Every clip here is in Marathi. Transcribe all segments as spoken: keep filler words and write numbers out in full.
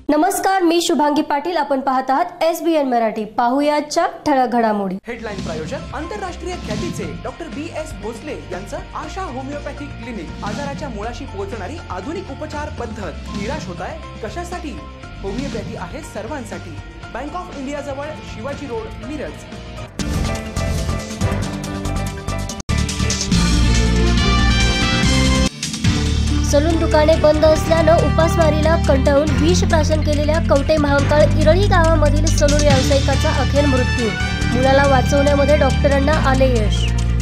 नमस्कार, मी शुभांगी पाटील. आपण पाहत आहात एस बी एन मराठी. पाहूयाच्या ठळक घडामोडी. हेडलाईन प्रायोजक आंतरराष्ट्रीय ख्यातीचे डॉक्टर बी एस भोसले यांचं आशा होमिओपॅथिक क्लिनिक. आजाराच्या मुळाशी पोहोचणारी आधुनिक उपचार पद्धत. निराश होताय कशासाठी? होमिओपॅथी आहे सर्वांसाठी. बँक ऑफ इंडिया जवळ शिवाजी रोड, मिरज. सलून दुकाने बंद असल्यानं उपासमारीला कंटाळून विष प्राशन केलेल्या कवटे महांकाळ इरळी गावामधील सलून व्यावसायिकाचा अखेर मृत्यू. मुलाला वाचवण्यामध्ये डॉक्टरांना आले यश.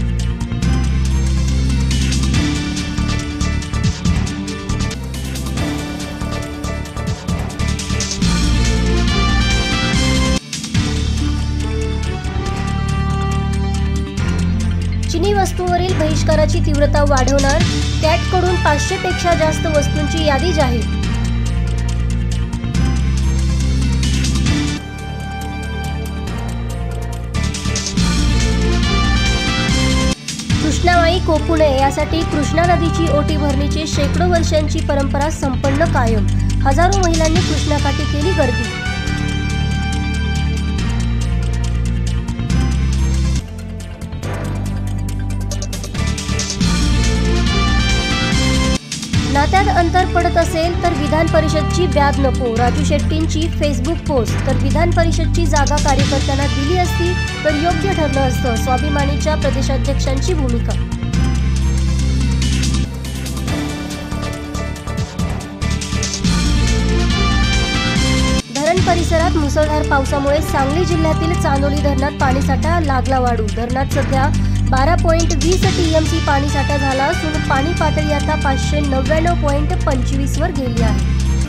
चिनी वस्तूंवरील बहिष्काराची तीव्रता वाढवणार. कॅटकडून पाचशे पेक्षा जास्त वस्तूंची यादी जाहीर. कृष्णामाई कोपू नये यासाठी कृष्णा नदीची ओटी भरणीची शेकडो वर्षांची परंपरा संपन्न कायम. हजारो महिलांनी कृष्णाकाठी केली गर्दी. नात्यात अंतर पडत असेल तर विधान परिषदची ब्याद नको. राजू शेट्टींची फेसबुक पोस्ट. तर विधान परिषदची जागा कार्यकर्त्यांना दिली असती तर योग्य ठरलं असतं. स्वाभिमानीच्या प्रदेशाध्यक्षांची भूमिका. धरण परिसरात मुसळधार पावसामुळे सांगली जिल्ह्यातील चांदोली धरणात पाणीसाठा लागला वाढू. धरणात सध्या बारा पॉइंट वीस टीएमसी पाणीसाठा झाला असून पाणी पातळी आता पाचशे नव्याण्णव पॉइंट पंचवीस वर गेली आहे.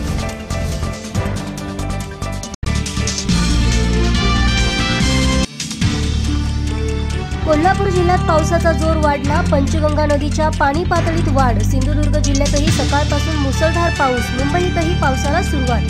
कोल्हापूर जिल्ह्यात पावसाचा जोर वाढला. पंचगंगा नदीच्या पाणी पातळीत वाढ. सिंधुदुर्ग जिल्ह्यातही सकाळपासून मुसळधार पाऊस. मुंबईतही पावसाला सुरुवात.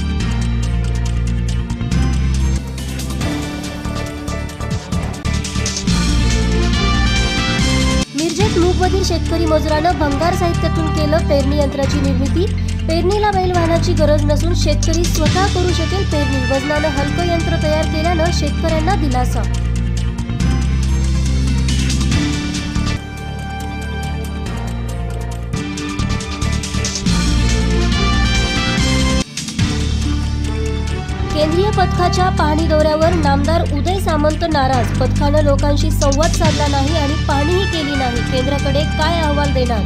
मिरजेत मूगवधीर शेतकरी मजुरानं भंगार साहित्यातून केलं पेरणी यंत्राची निर्मिती. पेरणीला बैल वाहनाची गरज नसून शेतकरी स्वतः करू शकेल पेरणी. वजनानं हलकं यंत्र तयार केल्यानं शेतकऱ्यांना दिलासा. केंद्रीय पथकाच्या पाहणी दौऱ्यावर नामदार उदय सामंत नाराज. पथकानं लोकांशी संवाद साधला नाही आणि पाहणीही केली नाही. केंद्राकडे काय अहवाल देणार?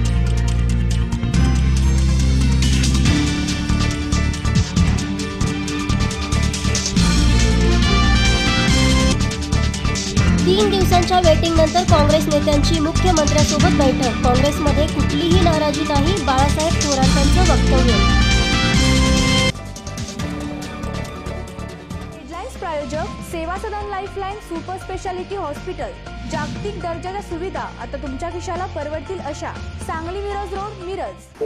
तीन दिवसांच्या वेटिंग नंतर काँग्रेस नेत्यांची मुख्यमंत्र्यांसोबत बैठक. काँग्रेसमध्ये कुठलीही नाराजी नाही. बाळासाहेब थोरातांचं वक्तव्य. प्रायोजक सेवा सदन लाईफलाईन सुपर स्पेशालिटी हॉस्पिटल. जागतिक दर्जाच्या सुविधा आता तुमच्या खिशाला परवडतील अशा. सांगली मिरज रोड, मिरज.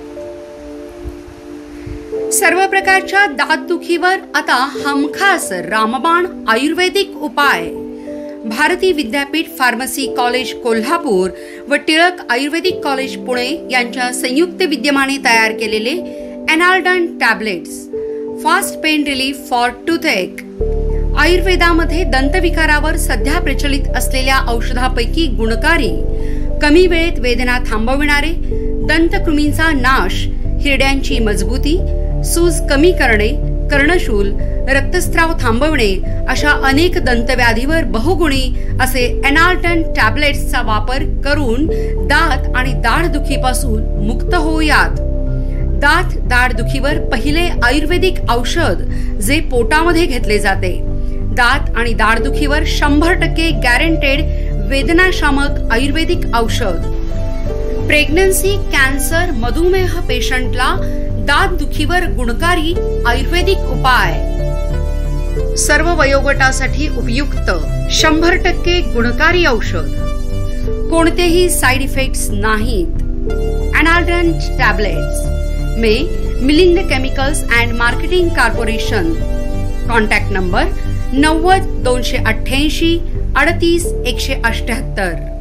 सर्व प्रकारच्या दातदुखीवर आता हमखास रामबाण आयुर्वेदिक उपाय. भारती विद्यापीठ फार्मसी कॉलेज कोल्हापूर व टिळक आयुर्वेदिक कॉलेज पुणे यांच्या संयुक्त विद्यमाने तयार केलेले एनाल्डन tablets. Fast pain relief for toothache. आयुर्वेदामध्ये दंतविकारावर सध्या प्रचलित असलेल्या औषधापैकी गुणकारी, कमी वेळेत वेदना थांबविणारे, दंतकृमींचा नाश, हिरड्यांची मजबूती, सूज कमी करणे, कर्णशूल, रक्तस्राव थांबवणे अशा अनेक दंतव्याधीवर बहुगुणी असे एनाल्टन टॅबलेट्सचा वापर करून दात आणि दाढदुखीपासून मुक्त होऊयात. दात दाढदुखीवर पहिले आयुर्वेदिक औषध जे पोटामध्ये घेतले जाते. दात आणि दाढदुखीवर शंभर टक्के गॅरंटेड वेदनाशामक आयुर्वेदिक औषध. प्रेग्नन्सी, कॅन्सर, मधुमेह पेशंटला दातदुखीवर गुणकारी आयुर्वेदिक उपाय. सर्व वयोगटासाठी उपयुक्त शंभर टक्के गुणकारी औषध. कोणतेही साइड इफेक्ट्स नाहीत. एनाल्डन टॅबलेट्स में Milind chemicals and marketing corporation. Contact number नव्वद दोनशे अठ्ठ्याऐंशी अडतीस एकशे अठ्ठ्याहत्तर.